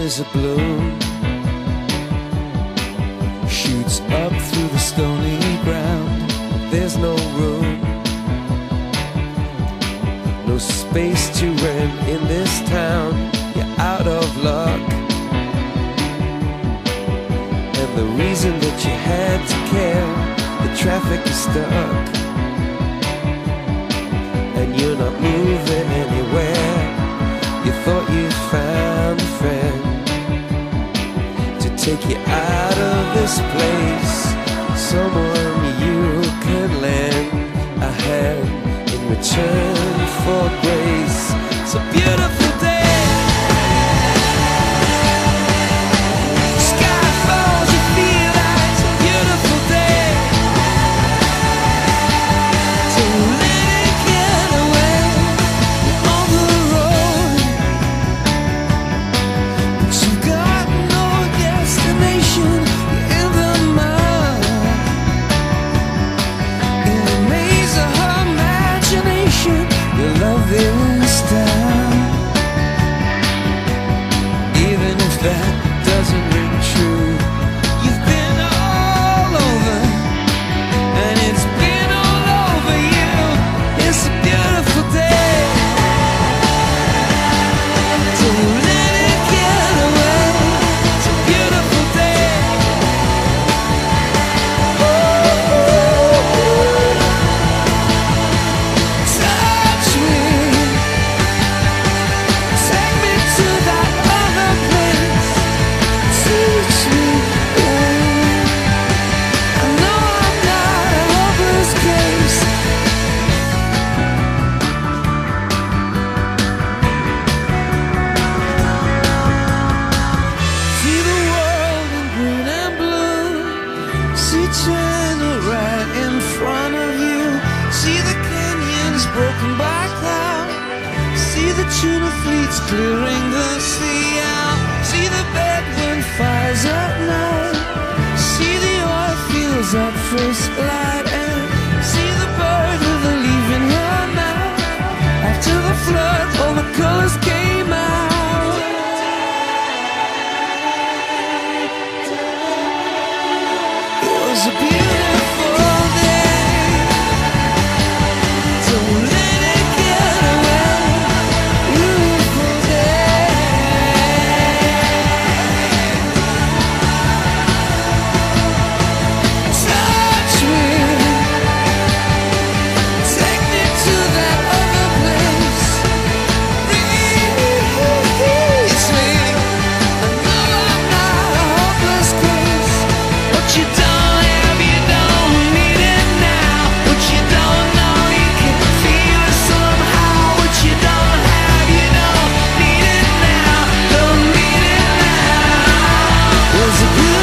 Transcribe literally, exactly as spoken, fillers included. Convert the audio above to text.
is a bloom, shoots up through the stony ground. There's no room, no space to rent in this town. You're out of luck, and the reason that you had to care, the traffic is stuck, and you're not moving anywhere. You thought you found a friend to take you out of this place, someone you can lend a hand in return for grace. It's a beautiful day. Sky falls, you feel like it's a beautiful day. So let it get away on the road, but you've got no destination. You're in the mud, in a maze of her imagination. Your love is down, even if that doesn't ring true. You've been all over, and it's been all over you. It's a beautiful day. So let it get away. It's a beautiful day. Touch me, take me to that other place. Teach me, yeah. I know I'm not a hopeless case. See the world in green and blue. See China right in front of you. See the canyons broken by cloud. See the tuna fleets clearing the sea out. See the bedroom fires at night. See the oil fields at first light. And see the bird with a leaf in her mouth. After the flood, all the colors came out. It was a beautiful day. So let it get away. Beautiful day. Touch me, take me to that other place. Reach me. I know I'm not a hopeless case. What you don't have, you don't need it now. What you don't know, you can feel it somehow. What you don't have, you don't need it now. Don't need it now. Was a beautiful